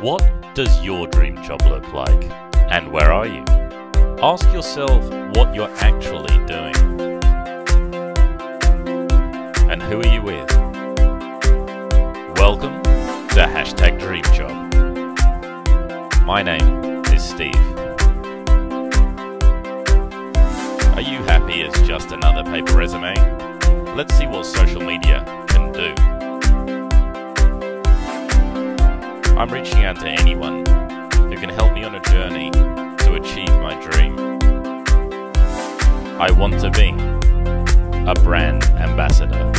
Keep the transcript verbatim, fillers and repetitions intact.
What does your dream job look like? And where are you? Ask yourself what you're actually doing. And who are you with? Welcome to hashtag DreamJob. My name is Steve. Are you happy as just another paper resume? Let's see what social media can do. I'm reaching out to anyone who can help me on a journey to achieve my dream. I want to be a brand ambassador.